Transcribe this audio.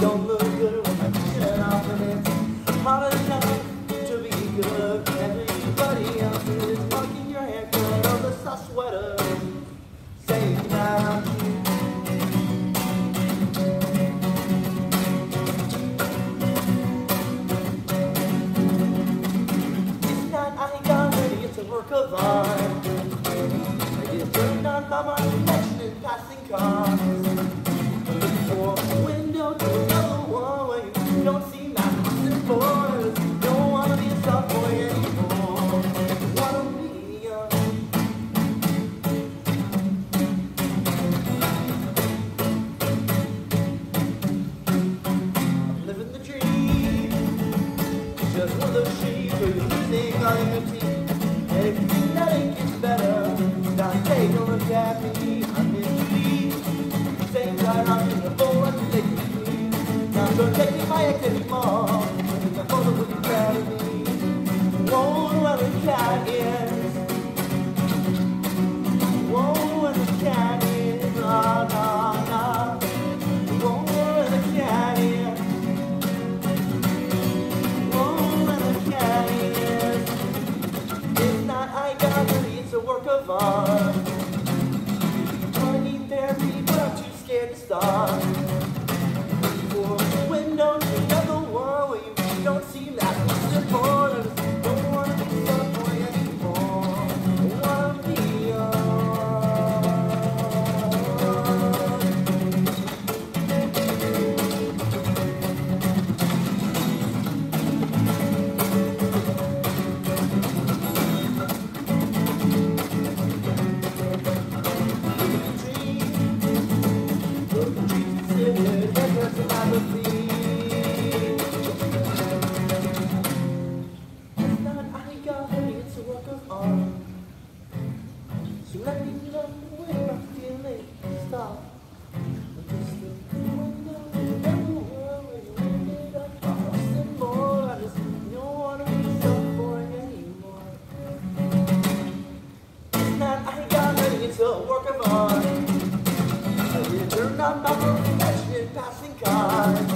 don't look good when I shut off and it's hard enough to be good. Everybody else is marking your haircut or the soft sweater saying about you. It's not I got ready, it's a work of art. I get turned on by my reflection in passing cars. For a window to another one where you don't see mountains and boys. Don't wanna be a soft boy anymore. Wanna be young. I'm living the dream. Just one of those shades where you're losing all your teeth. And if you think that it gets better, now take a look at me. I'm in deep. Same time I'm in the bowl and you take me. Now don't take me my ex anymore. I think my mother would be proud of me. Whoa, where the cat is. Whoa, where the cat is. Nah, nah, nah. Whoa, where the cat is. Whoa, where the cat is. It's not I got really, it's a work of art. I need therapy, but I'm too scared to start. For a window to another world where you don't seem that much important. Don't wanna be someone anymore. I wanna be young. It's not I got ready, it's a work of art. So let me know where I'm feeling stop. Just the window, never worry, when it up, and more. I just don't wanna be some boy anymore. It's not I got ready, it's a work of art. I get turned on by the reflection in passing cars.